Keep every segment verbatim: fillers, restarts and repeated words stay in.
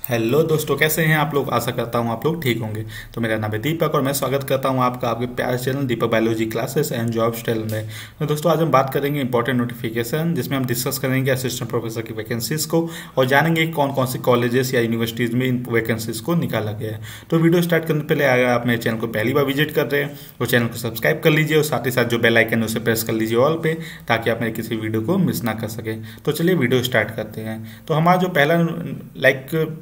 Hello दोस्तों, कैसे हैं आप लोग। आशा करता हूं आप लोग ठीक होंगे। तो मेरा नाम है दीपक और मैं स्वागत करता हूं आपका आपके प्यारे channel Deepak biology classes and jobs channel में। तो दोस्तों, आज हम बात करेंगे इंपॉर्टेंट नोटिफिकेशन, जिसमें हम डिस्कस करेंगे असिस्टेंट प्रोफेसर की वैकेंसीज को और जानेंगे कौन कौन सी कॉलेजेस या यूनिवर्सिटीज़ में इन वैकेंसीज को निकाला गया है। तो वीडियो स्टार्ट करने से पहले अगर आप मेरे चैनल को पहली बार विजिट कर रहे हैं तो चैनल को सब्सक्राइब कर लीजिए और साथ ही साथ जो बेल आइकन है उसे प्रेस कर लीजिए ऑल पे, ताकि आप मेरे किसी वीडियो को मिस ना कर सके। तो चलिए वीडियो स्टार्ट करते हैं। तो हमारा जो पहला लाइक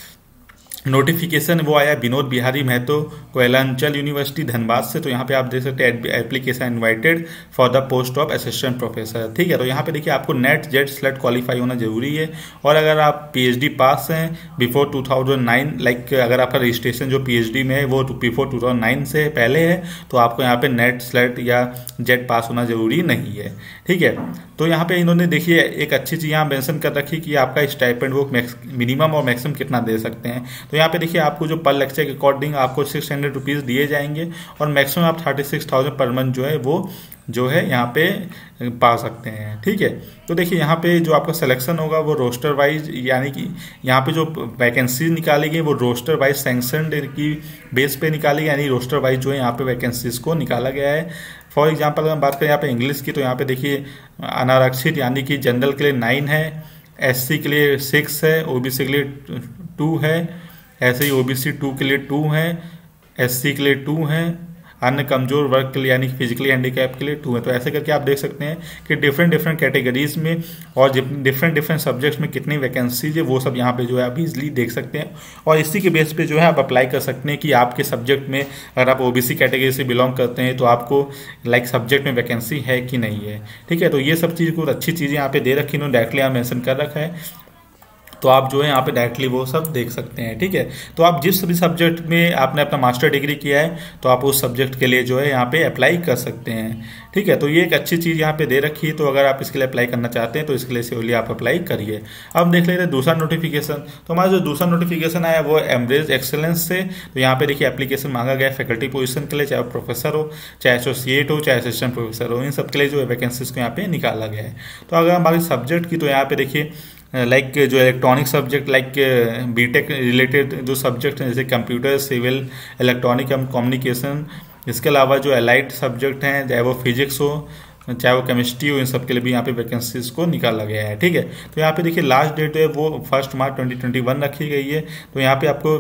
नोटिफिकेशन वो आया विनोद बिहारी महतो, कोयलांचल यूनिवर्सिटी धनबाद से। तो यहाँ पे आप देख सकते हैं application invited for the post of assistant professor. ठीक है, तो यहाँ पे देखिए आपको नेट जेड स्लेट क्वालिफाई होना जरूरी है और अगर आप पीएचडी पास हैं before two thousand nine, like अगर आपका रजिस्ट्रेशन जो पीएचडी में है वो बिफोर टू थाउजेंड नाइन से पहले है तो आपको यहाँ पे नेट स्लेट या जेड पास होना जरूरी नहीं है। ठीक है, तो यहाँ पे इन्होंने देखिए एक अच्छी चीज़ यहाँ मेंशन कर रखी कि आपका स्टाइपेंड वो मिनिमम और मैक्सिमम कितना दे सकते हैं। तो यहाँ पे देखिए आपको जो पर लेक्चर के अकॉर्डिंग आपको सिक्स हंड्रेड रुपीज़ दिए जाएंगे और मैक्सिमम आप thirty six thousand per month जो है वो जो है यहाँ पे पा सकते हैं। ठीक है, तो देखिए यहाँ पे जो आपका सिलेक्शन होगा वो रोस्टर वाइज, यानी कि यहाँ पे जो वैकेंसी निकाली गई वो रोस्टर वाइज सैंक्शनड की बेस पे निकाली गई, यानी रोस्टर वाइज जो है यहाँ पे वैकेंसीज को निकाला गया है। फॉर एग्जाम्पल अगर हम बात करें यहाँ पे इंग्लिश की, तो यहाँ पे देखिए अनारक्षित यानी कि जनरल के लिए नाइन है, एससी के लिए सिक्स है, ओबीसी के लिए टू है, ऐसे ही ओबीसी टू के लिए टू है, एससी के लिए टू है, अन्य कमजोर वर्ग के लिए यानी कि फिजिकली हैंडीकैप के लिए टू है। तो ऐसे करके आप देख सकते हैं कि डिफरेंट डिफरेंट कैटेगरीज में और डिफरेंट डिफरेंट सब्जेक्ट्स में कितनी वैकेंसीज है वो सब यहाँ पे जो है आप इजीली देख सकते हैं और इसी के बेस पे जो है आप अप्लाई कर सकते हैं कि आपके सब्जेक्ट में, अगर आप ओबीसी कैटेगरी से बिलोंग करते हैं तो आपको लाइक सब्जेक्ट में वैकेंसी है कि नहीं है। ठीक है, तो ये सब चीज़ को अच्छी चीज़ें यहाँ पे दे रखी, इन्होंने डायरेक्टली यहाँ मेंशन कर रखा है, तो आप जो है यहाँ पे डायरेक्टली वो सब देख सकते हैं। ठीक है, तो आप जिस भी सब्जेक्ट में आपने अपना मास्टर डिग्री किया है तो आप उस सब्जेक्ट के लिए जो है यहाँ पे अप्लाई कर सकते हैं। ठीक है, तो ये एक अच्छी चीज़ यहाँ पे दे रखी है, तो अगर आप इसके लिए अप्लाई करना चाहते हैं तो इसके लिए सिवली आप अप्लाई करिए। अब देख लेते हैं दूसरा नोटिफिकेशन। तो हमारा जो दूसरा नोटिफिकेशन आया वो एमरेज एक्सेलेंस से। तो यहाँ पे देखिए एप्लीकेशन मांगा गया फैकल्टी पोजीशन के लिए, चाहे प्रोफेसर हो, चाहे एसोसिएट हो, चाहे असिस्टेंट प्रोफेसर हो, इन सब के लिए जो है वैकेंसीज को यहाँ पे निकाला गया है। तो अगर हमारे सब्जेक्ट की, तो यहाँ पे देखिए लाइक like, जो electronic subject like BTech related जो सब्जेक्ट हैं जैसे computer, civil, electronic and communication, इसके अलावा जो एलाइड सब्जेक्ट हैं चाहे वो फिजिक्स हो चाहे वो केमिस्ट्री हो, इन सब के लिए भी यहाँ पे वैकेंसीज को निकाला गया है। ठीक है, तो यहाँ पे देखिए लास्ट डेट है वो first March twenty twenty one रखी गई है। तो यहाँ पे आपको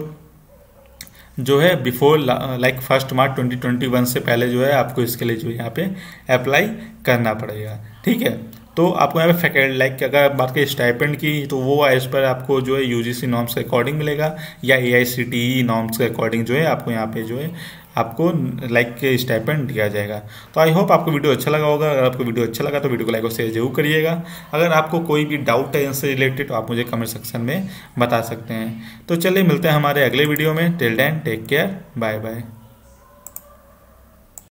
जो है before like first March twenty twenty one से पहले जो है आपको इसके लिए जो यहाँ पे अप्लाई करना पड़ेगा। ठीक है, तो आपको यहाँ पे फैकल्टी लाइक अगर बात करें स्टाइपेंड की तो वो एज पर आपको जो है यूजीसी नॉर्म्स के अकॉर्डिंग मिलेगा या एआईसीटीई नॉर्म्स के अकॉर्डिंग जो है आपको यहाँ पे जो है आपको लाइक स्टाइपेंड दिया जाएगा। तो आई होप आपको वीडियो अच्छा लगा होगा। अगर आपको वीडियो अच्छा लगा तो वीडियो को लाइक और शेयर जरूर करिएगा। अगर आपको कोई भी डाउट है इनसे रिलेटेड तो आप मुझे कमेंट सेक्शन में बता सकते हैं। तो चलिए मिलते हैं हमारे अगले वीडियो में। Till then take care, bye bye.